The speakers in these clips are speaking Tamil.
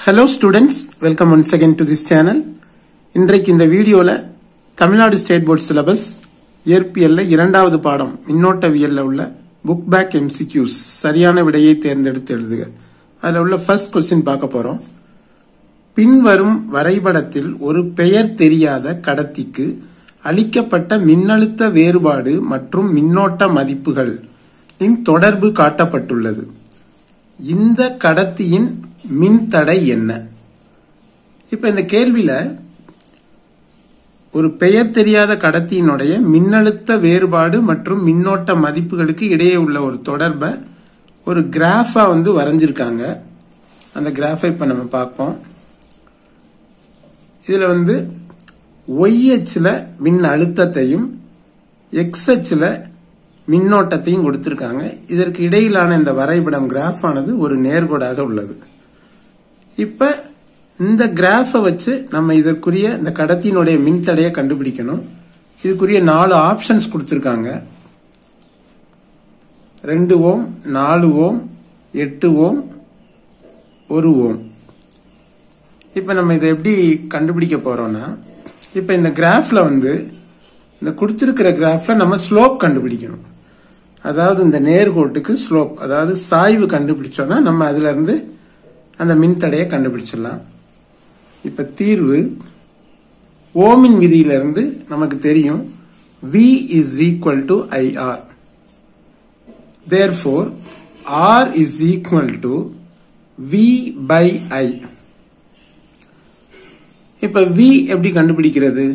Hello students, welcome once again to this channel. இன்றைக்கு இந்த வீடியோல தமிழ்நாடு ஸ்டேட் போர்ட் சிலபஸ் இயற்பியல்ல இரண்டாவது பாடம் மின்னோட்டவியல்ல உள்ள புக் பேக் MCQs சரியான விடையை தேர்ந்தெடுத்து எழுதுக. அதுல உள்ள ஃபர்ஸ்ட் क्वेश्चन பார்க்க போறோம். பின்வரும் வரைபடத்தில் ஒரு பெயர் தெரியாத கடத்திக்கு அளிக்கப்பட்ட மின்னழுத்த வேறுபாடு மற்றும் மின்னோட்ட மதிப்புகள் தொடர்பு காட்டப்பட்டுள்ளது. இந்த கடத்தியின் மின்தடை என்ன? இப்ப இந்த கேள்வியில ஒரு பெயர் தெரியாத கடத்தியினுடைய மின்னழுத்த வேறுபாடு மற்றும் மின்னோட்ட மதிப்புகளுக்கு இடையே உள்ள ஒரு தொடர்பை ஒரு கிராஃபா வரைஞ்சிருக்காங்க. அந்த கிராஃபை இப்ப நம்ம பார்ப்போம். இதுல y அச்சுல மின் அழுத்தத்தையும் x அச்சுல மின்னோட்டத்தையும் கொடுத்திருக்காங்க. இதற்கு இடையிலான இந்த வரைபடம் கிராஃப் ஆனது ஒரு நேர்கோடாக உள்ளது. இப்ப இந்த கிராஃபை வச்சு நம்ம இதற்குரிய இந்த கடத்தியினுடைய மின்தடையை கண்டுபிடிக்கணும். இதுக்குரிய 4 ஆப்ஷன்ஸ் கொடுத்திருக்காங்க. 2 ஓம், 4 ஓம், 8 ஓம், 1 ஓம். இப்ப நம்ம இதை எப்படி கண்டுபிடிக்க போறோம்னா, இப்ப இந்த கிராஃப்ல இந்த கொடுத்திருக்கிற கிராஃப்ல நம்ம ஸ்லோப் கண்டுபிடிக்கணும். அதாவது இந்த நேர்கோட்டுக்கு ஸ்லோப், அதாவது சாய்வு கண்டுபிடிச்சோம்னா நம்ம அதுல இருந்து அந்த மின்தடையை கண்டுபிடிச்சிடலாம். இப்ப தீர்வு ஓமின் விதியிலிருந்து நமக்கு தெரியும் V is equal to IR. Therefore, R is equal to V by I. இப்ப V எப்படி கண்டுபிடிக்கிறது?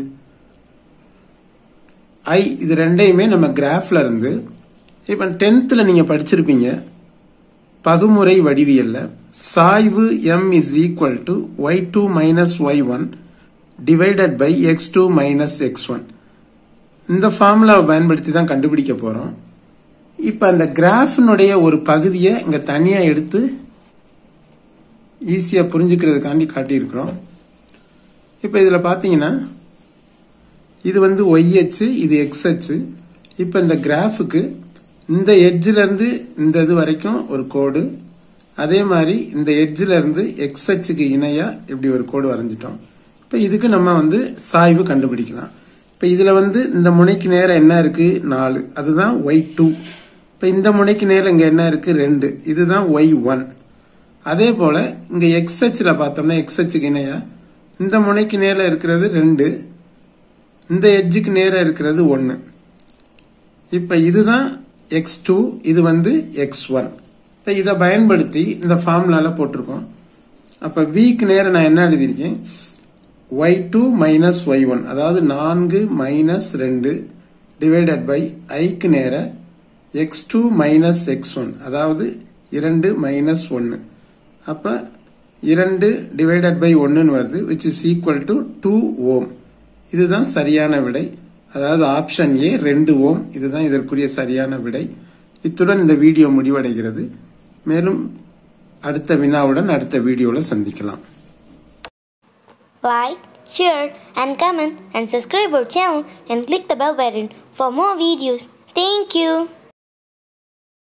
I இது ரெண்டையுமே நம்ம கிராஃப்ல இருந்து இப்ப 10th நீங்க படிச்சிருப்பீங்க பகுமுறை வடிவியல்ல சாய்வு m is equal to y2 minus y1 divided by x2 minus x1. இந்த ஃபார்முலாவை பயன்படுத்தி தான் கண்டுபிடிக்க போறோம். இப்ப அந்த கிராஃபினுடைய ஒரு பகுதியை இங்க தனியா எடுத்து ஈஸியா புரிஞ்சுக்கிறதுக்காண்டி காட்டியிருக்கிறோம். இப்ப இதுல பாத்தீங்கன்னா இது y அச்சு, இது x அச்சு. இப்ப இந்த கிராஃபுக்கு இந்த எட்ஜ்ல இருந்து இந்த இது வரைக்கும் ஒரு கோடு, அதே மாதிரி இந்த எட்ஜ்ல இருந்து x அச்சுக்கு இணையா இப்படி ஒரு கோடு வரைஞ்சிட்டோம். இப்ப இதுக்கு நம்ம சாய்வு கண்டுபிடிக்கலாம். இப்ப இதுல இந்த முனைக்கு நேரம் என்ன இருக்கு? 4, அதுதான் y2. இப்ப இந்த முனைக்கு நேரம் இங்க என்ன இருக்கு? 2, இதுதான் y1. அதே போல இங்க x அச்சுல பார்த்தோம்னா x அச்சுக்கு இணையா இந்த முனைக்கு நேரம் இருக்கிறது 2, இந்த எட்ஜுக்கு நேரம் இருக்கிறது 1. இப்ப இதுதான் x2, இது x1. இப்ப இத பயன்படுத்தி இந்த ஃபார்முலால போட்டிருக்கோம். அப்ப v க்கு நேரம் நான் என்ன எழுதியிருக்கேன்? y2 minus y1, அதாவது 4 minus 2 divided by I க்கு நேரம் x2 minus x1, அதாவது 2 minus 1. அப்ப 2 divided by 1 வருது, which is equal to 2 ohm. இதுதான் சரியான விடை. அதாவது ஆப்ஷன் A 2 ஓம். இதுதான் இதற்குரிய சரியான விடை. இத்துடன் இந்த வீடியோ முடிவடைகிறது. மேலும் அடுத்த வினாவுடன் அடுத்த வீடியோல சந்திக்கலாம். Like, share and comment and subscribe our channel and click the bell button for more videos. Thank you.